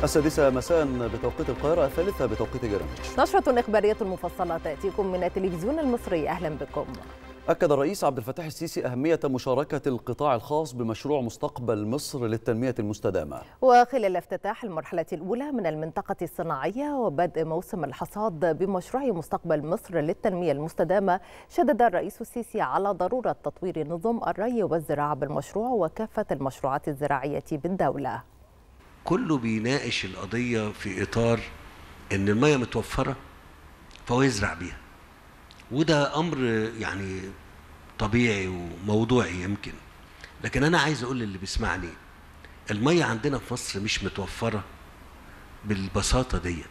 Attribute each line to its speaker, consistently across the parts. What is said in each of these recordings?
Speaker 1: السادسة مساء بتوقيت القاهرة، الثالثة بتوقيت جرينتش.
Speaker 2: نشرة إخبارية مفصلة تأتيكم من التلفزيون المصري. أهلا بكم.
Speaker 1: أكد الرئيس عبد الفتاح السيسي أهمية مشاركة القطاع الخاص بمشروع مستقبل مصر للتنمية المستدامة.
Speaker 2: وخلال افتتاح المرحلة الأولى من المنطقة الصناعية وبدء موسم الحصاد بمشروع مستقبل مصر للتنمية المستدامة، شدد الرئيس السيسي على ضرورة تطوير نظم الري والزراعة بالمشروع وكافة المشروعات الزراعية بالدولة.
Speaker 3: كله بيناقش القضية في إطار إن المياه متوفرة فهو يزرع بيها، وده أمر يعني طبيعي وموضوعي يمكن. لكن أنا عايز أقول للي بيسمعني، المياه عندنا في مصر مش متوفرة بالبساطة ديت،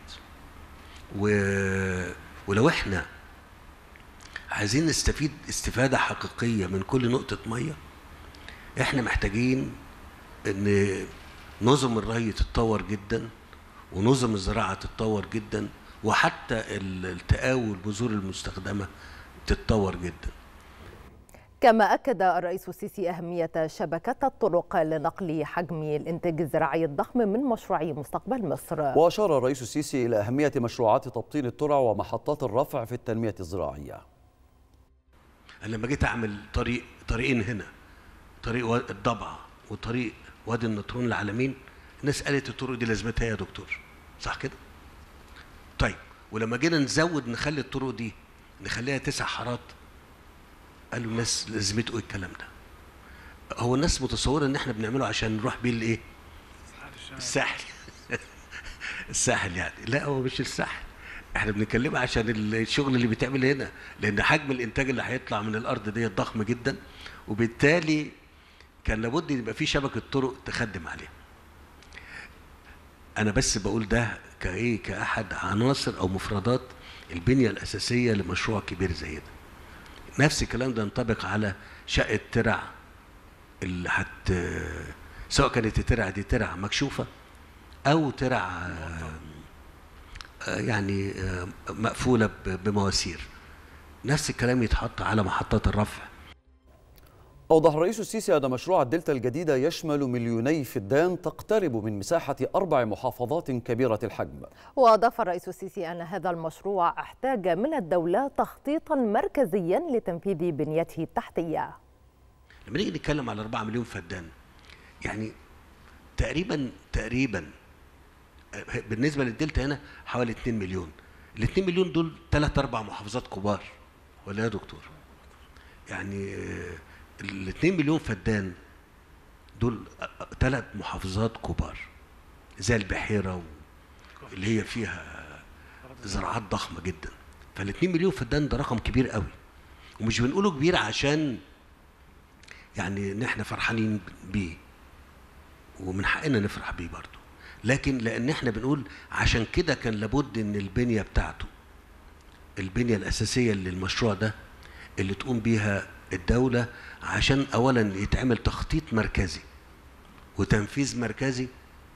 Speaker 3: ولو إحنا عايزين نستفيد استفادة حقيقية من كل نقطة مياه، إحنا محتاجين إن نظم الري تتطور جدا، ونظم الزراعة تتطور جدا، وحتى التقاوي والبذور المستخدمة تتطور جدا.
Speaker 2: كما أكد الرئيس السيسي أهمية شبكة الطرق لنقل حجم الإنتاج الزراعي الضخم من مشروع مستقبل مصر.
Speaker 1: وأشار الرئيس السيسي إلى أهمية مشروعات تبطين الترع ومحطات الرفع في التنمية الزراعية.
Speaker 3: أنا لما جيت أعمل طريقين هنا، طريق الضبعة وطريق وادي النطرون العالمين، الناس قالت الطرق دي لازمتها يا دكتور، صح كده؟ طيب، ولما جينا نزود نخلي الطرق دي نخليها 9 حارات، قالوا الناس لازمته ايه الكلام ده؟ هو الناس متصوره ان احنا بنعمله عشان نروح بيه الايه؟ الساحل. الساحل يعني، لا هو مش الساحل، احنا بنتكلم عشان الشغل اللي بيتعمل هنا، لان حجم الانتاج اللي هيطلع من الارض دي ضخم جدا، وبالتالي كان لابد يبقى في شبكه طرق تخدم عليها. انا بس بقول ده كاحد عناصر او مفردات البنيه الاساسيه لمشروع كبير زي ده. نفس الكلام ده ينطبق على شقه ترع اللي سواء كانت الترع دي ترع مكشوفه او ترع يعني مقفوله بمواسير. نفس الكلام يتحط على محطات الرفع.
Speaker 1: أوضح الرئيس السيسي أن مشروع الدلتا الجديدة يشمل 2,000,000 فدان تقترب من مساحة 4 محافظات كبيرة الحجم.
Speaker 2: وأضاف الرئيس السيسي أن هذا المشروع احتاج من الدولة تخطيطا مركزيا لتنفيذ بنيته التحتية.
Speaker 3: لما نيجي نتكلم على 4 مليون فدان، يعني تقريبا بالنسبة للدلتا هنا حوالي 2 مليون. ال 2 مليون دول 3-4 محافظات كبار، ولا يا دكتور؟ يعني ال 2 مليون فدان دول 3 محافظات كبار زي البحيرة اللي هي فيها زراعات ضخمة جدا. فال 2 مليون فدان ده رقم كبير قوي، ومش بنقوله كبير عشان يعني ان احنا فرحانين بيه، ومن حقنا نفرح بيه برضه، لكن لان احنا بنقول عشان كده كان لابد ان البنية بتاعته، البنية الأساسية للمشروع ده اللي تقوم بيها الدولة، عشان أولا يتعمل تخطيط مركزي وتنفيذ مركزي.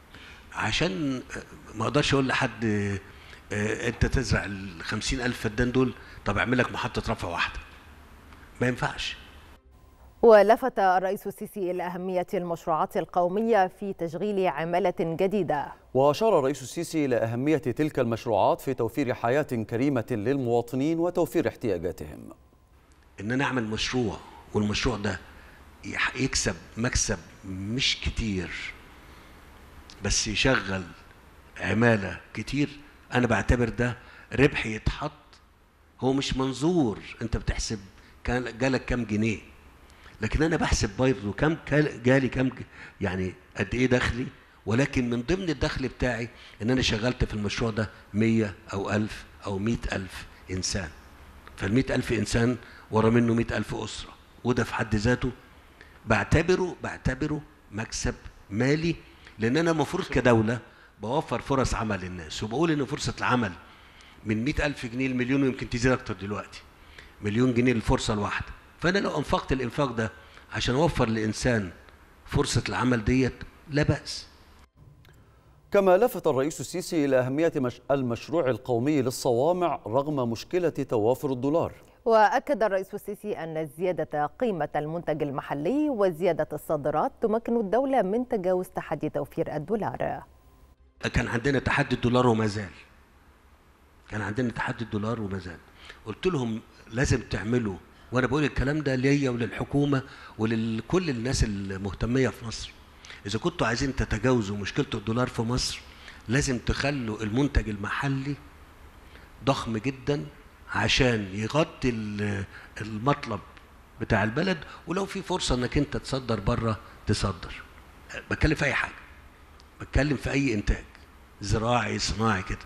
Speaker 3: عشان ما أقدرش أقول لحد أنت تزرع 50,000 فدان دول، طب أعمل لك محطة رفع واحدة، ما ينفعش.
Speaker 2: ولفت الرئيس السيسي إلى أهمية المشروعات القومية في تشغيل عمالة جديدة.
Speaker 1: وأشار الرئيس السيسي إلى أهمية تلك المشروعات في توفير حياة كريمة للمواطنين وتوفير احتياجاتهم.
Speaker 3: إن نعمل مشروع والمشروع ده يكسب مكسب مش كتير بس يشغل عمالة كتير، أنا بعتبر ده ربح يتحط. هو مش منظور أنت بتحسب كان جالك كام جنيه، لكن أنا بحسب برضه كام جالي، كام يعني قد إيه دخلي، ولكن من ضمن الدخل بتاعي إن أنا شغلت في المشروع ده 100 أو 1000 أو 100,000 إنسان. فال100,000 إنسان ورا منه 100,000 أسرة، وده في حد ذاته بعتبره مكسب مالي، لأن أنا المفروض كدولة بوفر فرص عمل للناس، وبقول إن فرصة العمل من 100,000 جنيه لمليون، ويمكن تزيد أكتر دلوقتي، 1,000,000 جنيه للفرصة الواحدة. فأنا لو أنفقت الإنفاق ده عشان أوفر لإنسان فرصة العمل ديت لا بأس.
Speaker 1: كما لفت الرئيس السيسي إلى أهمية المشروع القومي للصوامع رغم مشكلة توافر الدولار.
Speaker 2: وأكد الرئيس السيسي أن زيادة قيمة المنتج المحلي وزيادة الصادرات تمكن الدولة من تجاوز تحدي توفير الدولار.
Speaker 3: كان عندنا تحدي الدولار وما زال. قلت لهم لازم تعملوا، وانا بقول الكلام ده ليا وللحكومه ولكل الناس المهتميه في مصر، اذا كنتوا عايزين تتجاوزوا مشكله الدولار في مصر لازم تخلوا المنتج المحلي ضخم جدا عشان يغطي المطلب بتاع البلد، ولو في فرصه انك انت تصدر بره تصدر. بتكلم في اي حاجه، بتكلم في اي انتاج زراعي صناعي كده.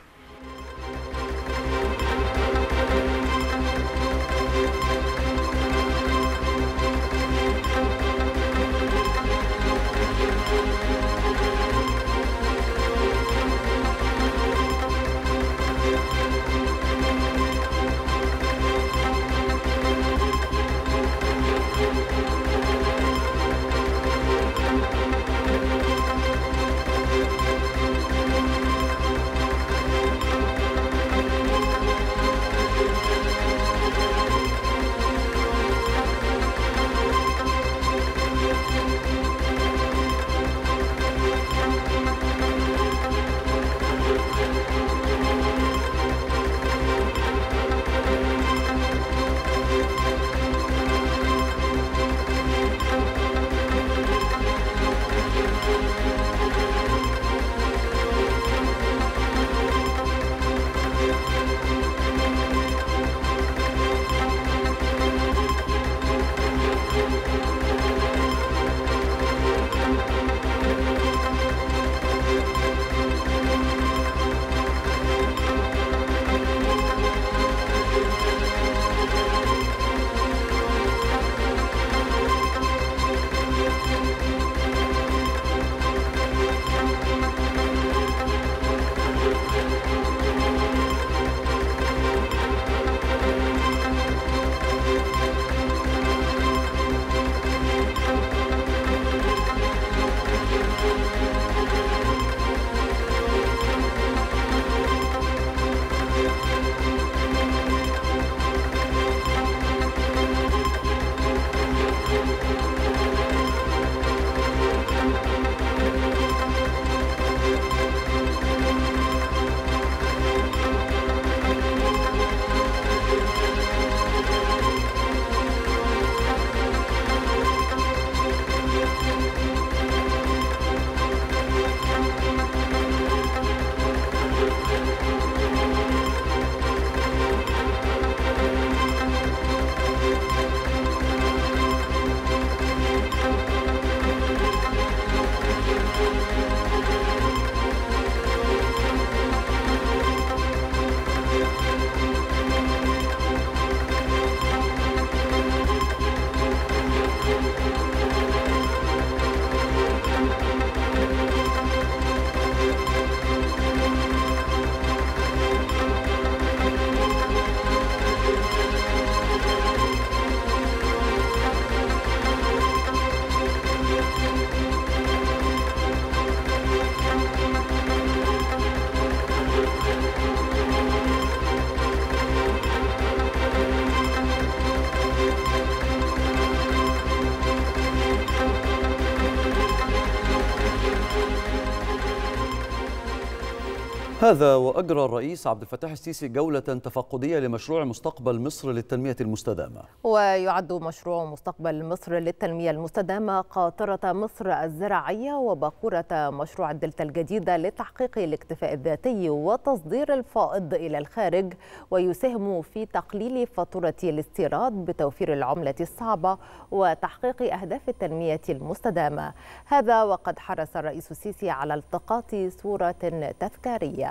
Speaker 1: هذا وأجرى الرئيس عبد الفتاح السيسي جولة تفقدية لمشروع مستقبل مصر للتنمية المستدامة.
Speaker 2: ويعد مشروع مستقبل مصر للتنمية المستدامة قاطرة مصر الزراعية وباقورة مشروع الدلتا الجديدة لتحقيق الاكتفاء الذاتي وتصدير الفائض إلى الخارج، ويساهم في تقليل فاتورة الاستيراد بتوفير العملة الصعبة وتحقيق أهداف التنمية المستدامة. هذا وقد حرص الرئيس السيسي على التقاط صورة تذكارية.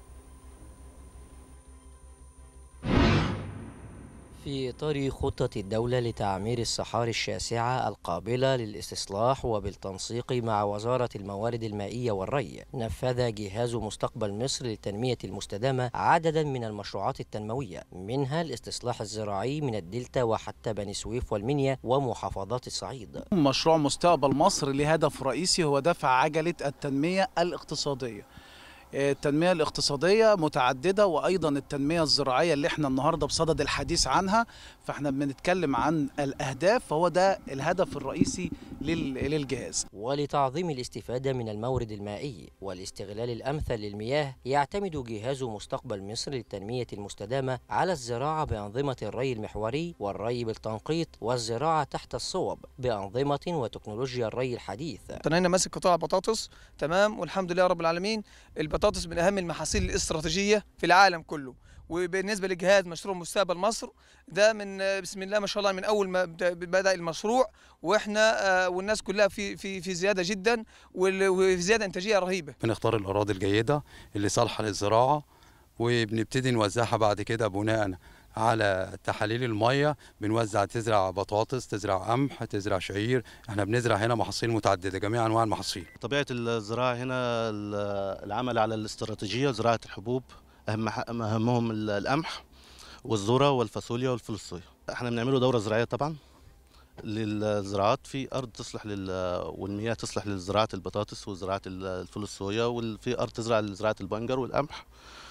Speaker 4: في إطار خطة الدولة لتعمير الصحاري الشاسعة القابلة للاستصلاح وبالتنسيق مع وزارة الموارد المائية والري، نفذ جهاز مستقبل مصر للتنمية المستدامة عددا من المشروعات التنموية، منها الاستصلاح الزراعي من الدلتا وحتى بني سويف والمنيا ومحافظات الصعيد.
Speaker 5: مشروع مستقبل مصر له هدف رئيسي هو دفع عجلة التنمية الاقتصادية. التنمية الاقتصادية متعددة، وأيضا التنمية الزراعية اللي احنا النهاردة بصدد الحديث عنها، فاحنا بنتكلم عن الأهداف، فهو ده الهدف الرئيسي للجهاز.
Speaker 4: ولتعظيم الاستفادة من المورد المائي والاستغلال الأمثل للمياه، يعتمد جهاز مستقبل مصر للتنمية المستدامة على الزراعة بأنظمة الري المحوري والري بالتنقيط والزراعة تحت الصوب بأنظمة وتكنولوجيا الري الحديث.
Speaker 6: أنا هنا ماسك قطاع بطاطس، تمام، والحمد لله رب العالمين. البطاطس من أهم المحاصيل الاستراتيجية في العالم كله. وبالنسبه لجهاز مشروع مستقبل مصر ده من بسم الله ما شاء الله من اول ما بدا المشروع، واحنا والناس كلها في زياده جدا وفي زياده انتاجيه رهيبه.
Speaker 7: بنختار الاراضي الجيده اللي صالحه للزراعه، وبنبتدي نوزعها بعد كده بناء على تحاليل الميه. بنوزع، تزرع بطاطس، تزرع قمح، تزرع شعير. احنا بنزرع هنا محاصيل متعدده، جميع انواع المحاصيل.
Speaker 8: طبيعه الزراعه هنا العمل على الاستراتيجيه، زراعه الحبوب، اهمهم القمح والذره والفاصوليا والفول الصويا. احنا بنعمله دوره زراعيه طبعا للزراعات في ارض تصلح والمياه تصلح لزراعه البطاطس وزراعه الفول الصويا، وفي ارض تزرع لزراعه البنجر والقمح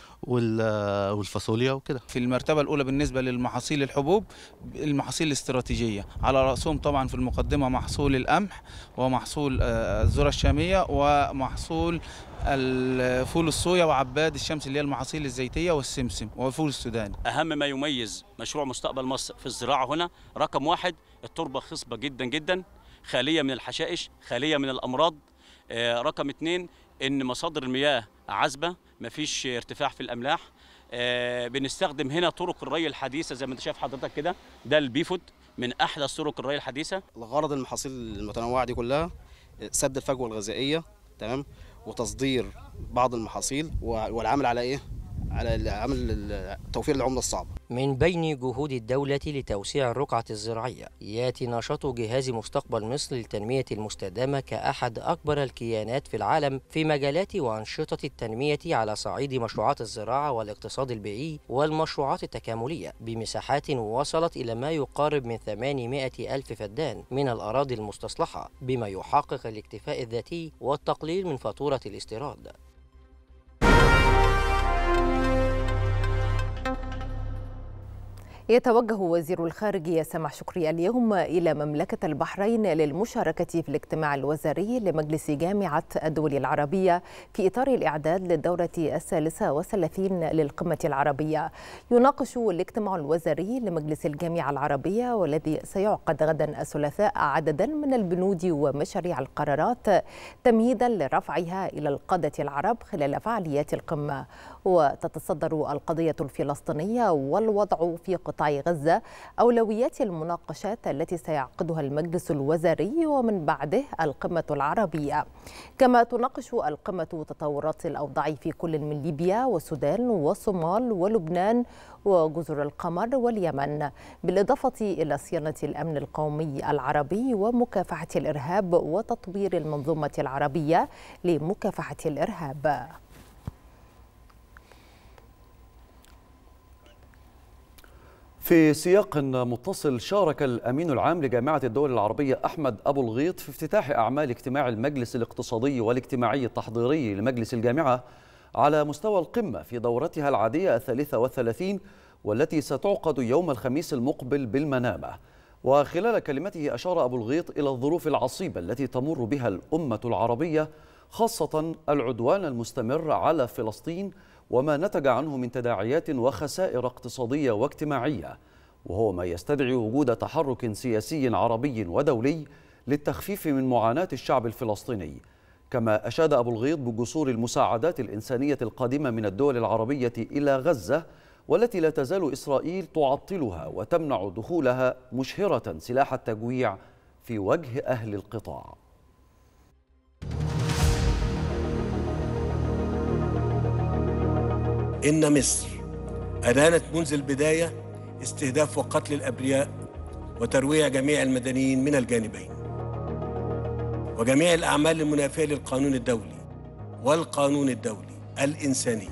Speaker 8: والفاصوليا وكده.
Speaker 5: في المرتبه الاولى بالنسبه للمحاصيل الحبوب، المحاصيل الاستراتيجيه، على راسهم طبعا في المقدمه محصول القمح ومحصول الذره الشاميه ومحصول الفول الصويا وعباد الشمس اللي هي المحاصيل الزيتيه والسمسم والفول السوداني.
Speaker 9: اهم ما يميز مشروع مستقبل مصر في الزراعه هنا رقم واحد التربه خصبه جدا جدا، خاليه من الحشائش، خاليه من الامراض. رقم اثنين ان مصادر المياه عذبه، مفيش ارتفاع في الاملاح. بنستخدم هنا طرق الري الحديثه زي ما انت شايف حضرتك كده، ده البيفود من احدث طرق الري الحديثه.
Speaker 10: الغرض المحاصيل المتنوعه دي كلها سد الفجوه الغذائيه، تمام، وتصدير بعض المحاصيل، والعمل على ايه؟ على عمل توفير العمله الصعبه.
Speaker 4: من بين جهود الدولة لتوسيع الرقعة الزراعية، ياتي نشاط جهاز مستقبل مصر للتنمية المستدامة كأحد أكبر الكيانات في العالم في مجالات وأنشطة التنمية على صعيد مشروعات الزراعة والاقتصاد البيئي والمشروعات التكاملية، بمساحات وصلت إلى ما يقارب من 800 ألف فدان من الأراضي المستصلحة، بما يحقق الاكتفاء الذاتي والتقليل من فاتورة الاستيراد.
Speaker 2: يتوجه وزير الخارجية سامح شكري اليوم إلى مملكة البحرين للمشاركة في الاجتماع الوزاري لمجلس جامعة الدول العربية في إطار الإعداد للدورة 33 للقمة العربية. يناقش الاجتماع الوزاري لمجلس الجامعة العربية والذي سيعقد غدا الثلاثاء عددا من البنود ومشاريع القرارات تمهيدا لرفعها إلى القادة العرب خلال فعاليات القمة. وتتصدر القضية الفلسطينية والوضع في قطاع غزة أولويات المناقشات التي سيعقدها المجلس الوزاري ومن بعده القمة العربية. كما تناقش القمة تطورات الأوضاع في كل من ليبيا والسودان والصومال ولبنان وجزر القمر واليمن، بالإضافة إلى صيانة الأمن القومي العربي ومكافحة الإرهاب وتطوير المنظومة العربية لمكافحة الإرهاب.
Speaker 1: في سياق متصل، شارك الأمين العام لجامعة الدول العربية أحمد أبو الغيط في افتتاح أعمال اجتماع المجلس الاقتصادي والاجتماعي التحضيري لمجلس الجامعة على مستوى القمة في دورتها العادية 33 والتي ستعقد يوم الخميس المقبل بالمنامة. وخلال كلمته أشار أبو الغيط إلى الظروف العصيبة التي تمر بها الأمة العربية، خاصة العدوان المستمر على فلسطين وما نتج عنه من تداعيات وخسائر اقتصادية واجتماعية، وهو ما يستدعي وجود تحرك سياسي عربي ودولي للتخفيف من معاناة الشعب الفلسطيني. كما أشاد أبو الغيط بجسور المساعدات الإنسانية القادمة من الدول العربية إلى غزة، والتي لا تزال إسرائيل تعطلها وتمنع دخولها، مشهرة سلاح التجويع في وجه أهل القطاع.
Speaker 11: إن مصر أدانت منذ البداية استهداف وقتل الأبرياء وترويع جميع المدنيين من الجانبين، وجميع الأعمال المنافية للقانون الدولي والقانون الدولي الإنساني.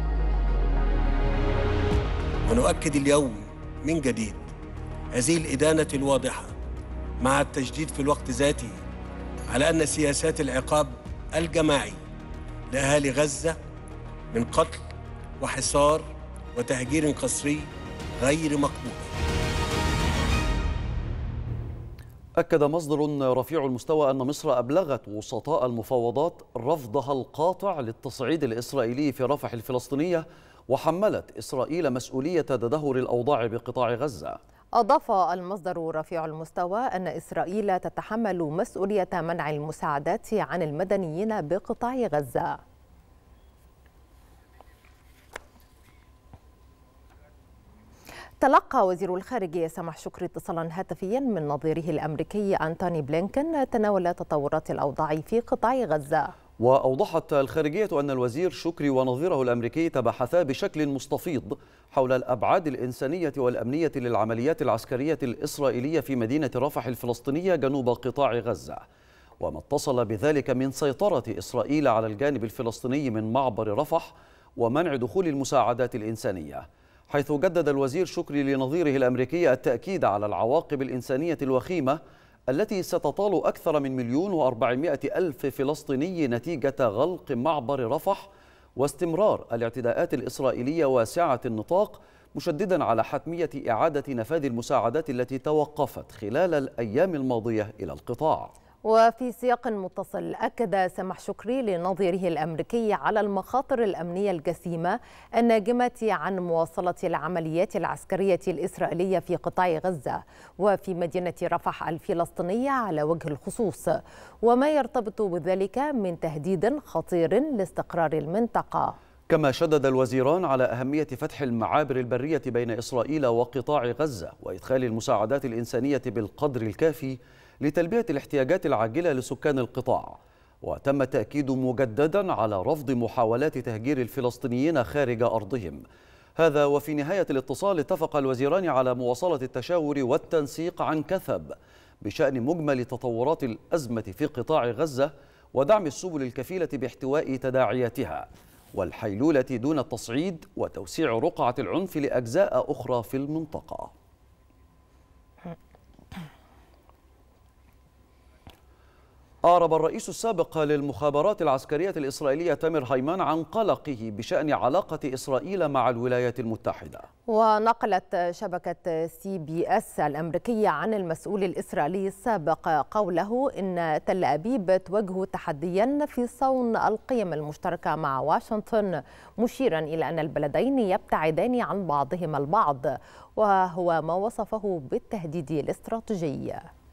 Speaker 11: ونؤكد اليوم من جديد هذه الإدانة الواضحة مع التشديد في الوقت ذاته على أن سياسات العقاب الجماعي لأهالي غزة من قتل وحصار وتهجير قسري غير مقبول.
Speaker 1: أكد مصدر رفيع المستوى أن مصر أبلغت وسطاء المفاوضات رفضها القاطع للتصعيد الإسرائيلي في رفح الفلسطينية، وحملت إسرائيل مسؤولية تدهور الأوضاع بقطاع غزة.
Speaker 2: أضاف المصدر رفيع المستوى أن إسرائيل تتحمل مسؤولية منع المساعدات عن المدنيين بقطاع غزة. تلقى وزير الخارجية سماح شكري اتصالا هاتفيا من نظيره الأمريكي أنتوني بلينكن تناول تطورات الأوضاع في قطاع غزة.
Speaker 1: وأوضحت الخارجية أن الوزير شكري ونظيره الأمريكي تباحثا بشكل مستفيض حول الأبعاد الإنسانية والأمنية للعمليات العسكرية الإسرائيلية في مدينة رفح الفلسطينية جنوب قطاع غزة، وما اتصل بذلك من سيطرة إسرائيل على الجانب الفلسطيني من معبر رفح ومنع دخول المساعدات الإنسانية، حيث جدد الوزير شكري لنظيره الأمريكي التأكيد على العواقب الإنسانية الوخيمة التي ستطال أكثر من 1,400,000 فلسطيني نتيجة غلق معبر رفح واستمرار الاعتداءات الإسرائيلية واسعة النطاق، مشددا على حتمية إعادة نفاذ المساعدات التي توقفت خلال الأيام الماضية إلى القطاع.
Speaker 2: وفي سياق متصل أكد سماح شكري لنظيره الأمريكي على المخاطر الأمنية الجسيمة الناجمة عن مواصلة العمليات العسكرية الإسرائيلية في قطاع غزة وفي مدينة رفح الفلسطينية على وجه الخصوص، وما يرتبط بذلك من تهديد خطير لاستقرار المنطقة.
Speaker 1: كما شدد الوزيران على أهمية فتح المعابر البرية بين إسرائيل وقطاع غزة وإدخال المساعدات الإنسانية بالقدر الكافي لتلبية الاحتياجات العاجلة لسكان القطاع. وتم التأكيد مجددا على رفض محاولات تهجير الفلسطينيين خارج أرضهم. هذا وفي نهاية الاتصال اتفق الوزيران على مواصلة التشاور والتنسيق عن كثب بشأن مجمل تطورات الأزمة في قطاع غزة ودعم السبل الكفيلة باحتواء تداعياتها والحيلولة دون التصعيد وتوسيع رقعة العنف لأجزاء أخرى في المنطقة. أعرب الرئيس السابق للمخابرات العسكرية الإسرائيلية تامر هيمان عن قلقه بشأن علاقة إسرائيل مع الولايات المتحدة.
Speaker 2: ونقلت شبكة CBS الأمريكية عن المسؤول الإسرائيلي السابق قوله إن تل أبيب تواجه تحديا في صون القيم المشتركة مع واشنطن، مشيرا إلى أن البلدين يبتعدان عن بعضهما البعض، وهو ما وصفه بالتهديد الاستراتيجي.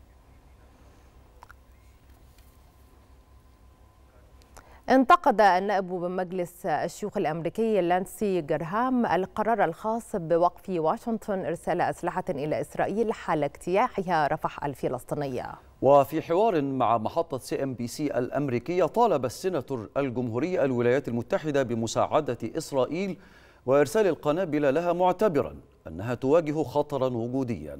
Speaker 2: انتقد النائب بمجلس الشيوخ الأمريكي لانسي جراهام القرار الخاص بوقف واشنطن إرسال أسلحة إلى إسرائيل حال اجتياحها رفح الفلسطينية.
Speaker 1: وفي حوار مع محطة CNBC الأمريكية طالب السيناتور الجمهوري الولايات المتحدة بمساعدة إسرائيل وإرسال القنابل لها، معتبرا أنها تواجه خطرا وجوديا.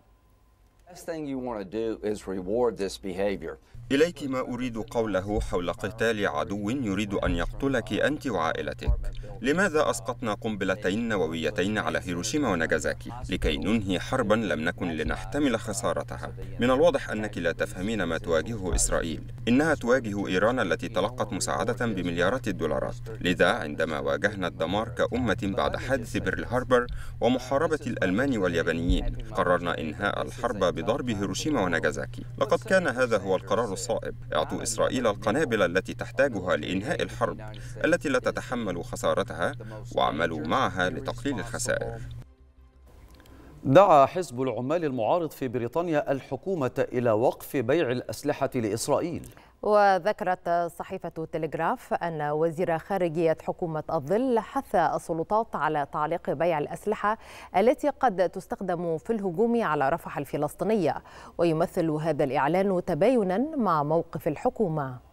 Speaker 12: إليك ما أريد قوله حول قتال عدو يريد أن يقتلك أنت وعائلتك. لماذا أسقطنا قنبلتين نوويتين على هيروشيما وناغازاكي؟ لكي ننهي حربا لم نكن لنحتمل خسارتها. من الواضح أنك لا تفهمين ما تواجهه إسرائيل. إنها تواجه إيران التي تلقت مساعدة بمليارات الدولارات. لذا عندما واجهنا الدمار كأمة بعد حادث بيرل هاربر ومحاربة الألمان واليابانيين، قررنا إنهاء الحرب بضرب هيروشيما وناغازاكي. لقد كان هذا هو القرار الصائب. اعطوا إسرائيل القنابل التي تحتاجها لإنهاء الحرب التي لا تتحمل خسارتها، واعملوا معها لتقليل الخسائر.
Speaker 1: دعا حزب العمال المعارض في بريطانيا الحكومة إلى وقف بيع الأسلحة لإسرائيل.
Speaker 2: وذكرت صحيفة تلغراف أن وزير خارجية حكومة الظل حث السلطات على تعليق بيع الأسلحة التي قد تستخدم في الهجوم على رفح الفلسطينية، ويمثل هذا الإعلان تباينا مع موقف الحكومة.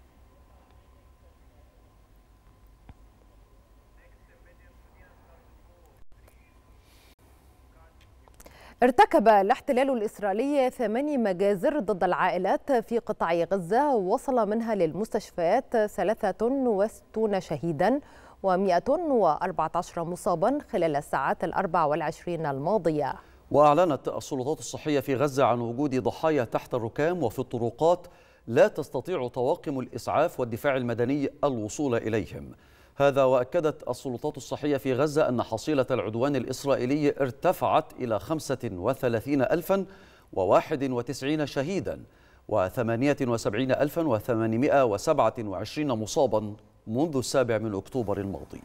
Speaker 2: ارتكب الاحتلال الإسرائيلي 8 مجازر ضد العائلات في قطاع غزة، وصل منها للمستشفيات 63 شهيدا و114 مصابا خلال الساعات 24 الماضية.
Speaker 1: وأعلنت السلطات الصحية في غزة عن وجود ضحايا تحت الركام وفي الطرقات لا تستطيع طواقم الإسعاف والدفاع المدني الوصول إليهم. هذا وأكدت السلطات الصحية في غزة أن حصيلة العدوان الإسرائيلي ارتفعت إلى 35,000 و91 شهيدا و78827 مصابا منذ 7 أكتوبر الماضي.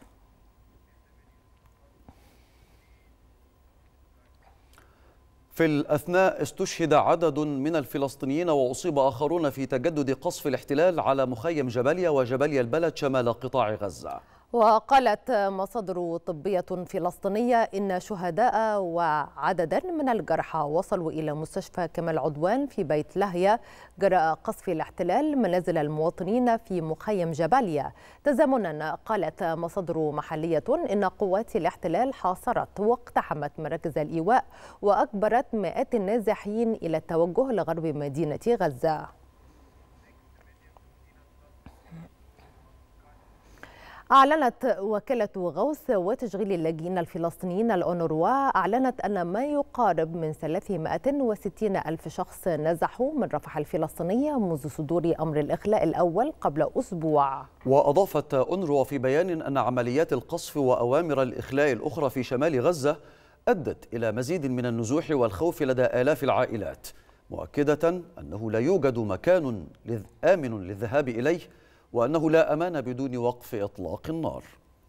Speaker 1: في الأثناء استشهد عدد من الفلسطينيين وأصيب آخرون في تجدد قصف الاحتلال على مخيم جباليا وجباليا البلد شمال قطاع غزة.
Speaker 2: وقالت مصادر طبية فلسطينية إن شهداء وعددا من الجرحى وصلوا إلى مستشفى كمال عدوان في بيت لاهيا جراء قصف الاحتلال منازل المواطنين في مخيم جباليا. تزامنا قالت مصادر محلية إن قوات الاحتلال حاصرت واقتحمت مراكز الإيواء وأجبرت مئات النازحين إلى التوجه لغرب مدينة غزة. أعلنت وكالة غوث وتشغيل اللاجئين الفلسطينيين الأونروا أن ما يقارب من 360 ألف شخص نزحوا من رفح الفلسطينية منذ صدور أمر الإخلاء الأول قبل أسبوع.
Speaker 1: وأضافت أونروا في بيان أن عمليات القصف وأوامر الإخلاء الأخرى في شمال غزة أدت إلى مزيد من النزوح والخوف لدى آلاف العائلات، مؤكدة أنه لا يوجد مكان آمن للذهاب إليه وأنه لا أمان بدون وقف إطلاق النار.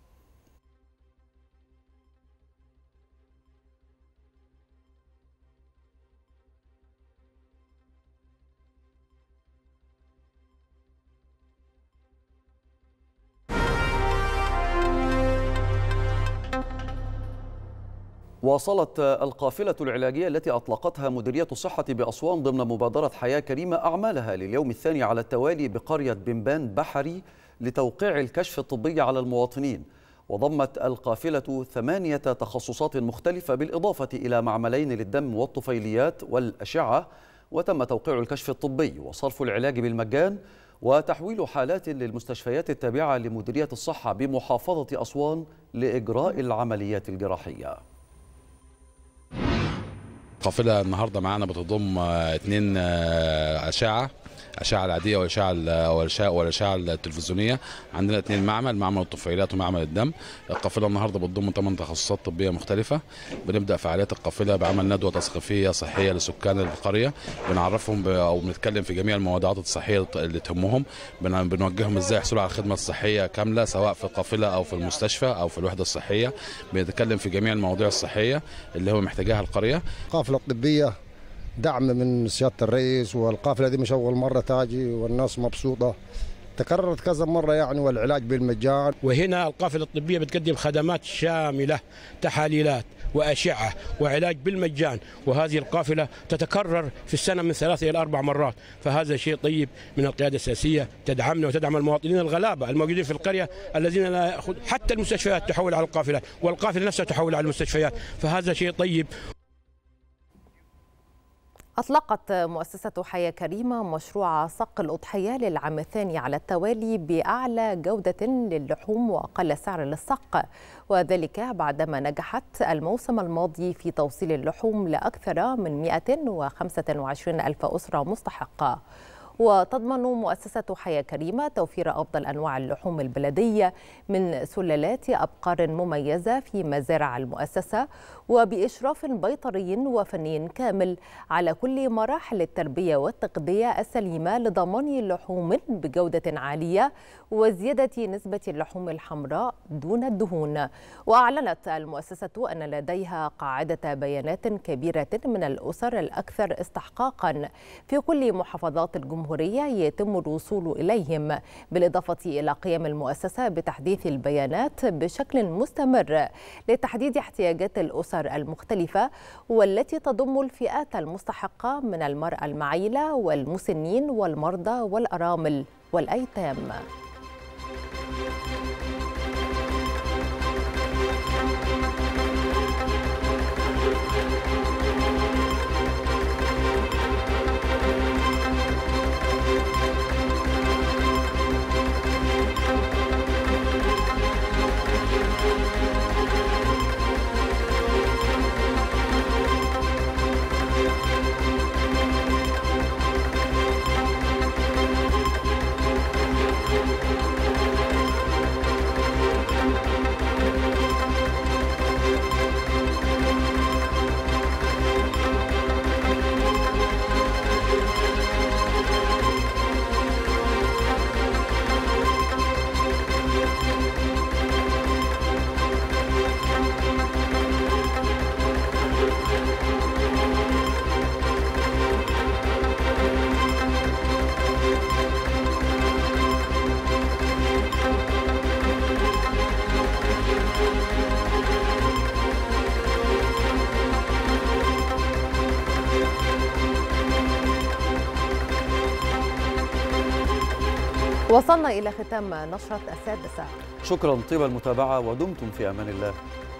Speaker 1: واصلت القافلة العلاجية التي أطلقتها مديرية الصحة بأسوان ضمن مبادرة حياة كريمة أعمالها لليوم الثاني على التوالي بقرية بنبان بحري لتوقيع الكشف الطبي على المواطنين. وضمت القافلة 8 تخصصات مختلفة بالإضافة إلى معملين للدم والطفيليات والأشعة، وتم توقيع الكشف الطبي وصرف العلاج بالمجان وتحويل حالات للمستشفيات التابعة لمديرية الصحة بمحافظة أسوان لإجراء العمليات الجراحية.
Speaker 13: القافلة النهاردة معانا بتضم 2 أشعة العادية والأشعة التلفزيونية. عندنا 2 معمل الطفيليات ومعمل الدم. القافلة النهاردة بتضم 8 تخصصات طبية مختلفة. بنبدأ فعاليات القافلة بعمل ندوة تثقيفية صحية لسكان القرية، بنعرفهم أو بنتكلم في جميع الموضوعات الصحية اللي تهمهم، بنوجههم ازاي يحصلوا على الخدمة الصحية كاملة سواء في القافلة أو في المستشفى أو في الوحدة الصحية. بنتكلم في جميع المواضيع الصحية اللي هو محتاجاها القرية.
Speaker 14: القافلة الطبية دعم من سيادة الرئيس، والقافلة دي مش أول مرة تاجي والناس مبسوطة، تكررت كذا مرة يعني، والعلاج بالمجان.
Speaker 15: وهنا القافلة الطبية بتقدم خدمات شاملة، تحاليلات وأشعة وعلاج بالمجان، وهذه القافلة تتكرر في السنة من 3 إلى 4 مرات، فهذا شيء طيب من القيادة السياسية تدعمنا وتدعم المواطنين الغلابة الموجودين في القرية الذين لا يأخذ حتى المستشفيات تحول على القافلة، والقافلة نفسها تحول على المستشفيات، فهذا شيء طيب.
Speaker 2: أطلقت مؤسسة حياة كريمة مشروع صق الأضحية للعام الثاني على التوالي بأعلى جودة للحوم وأقل سعر للصق، وذلك بعدما نجحت الموسم الماضي في توصيل اللحوم لأكثر من 125 ألف أسرة مستحقة. وتضمن مؤسسة حياة كريمة توفير أفضل أنواع اللحوم البلدية من سلالات أبقار مميزة في مزارع المؤسسة، وبإشراف بيطري وفني كامل على كل مراحل التربية والتغذية السليمة لضمان لحوم بجودة عالية وزيادة نسبة اللحوم الحمراء دون الدهون. وأعلنت المؤسسة أن لديها قاعدة بيانات كبيرة من الأسر الأكثر استحقاقا في كل محافظات الجمهورية يتم الوصول إليهم، بالإضافة إلى قيام المؤسسة بتحديث البيانات بشكل مستمر لتحديد احتياجات الأسر المختلفة، والتي تضم الفئات المستحقة من المرأة المعيلة والمسنين والمرضى والأرامل والأيتام. وصلنا إلى ختام نشرة 6.
Speaker 1: شكرا طيب المتابعة ودمتم في أمان الله.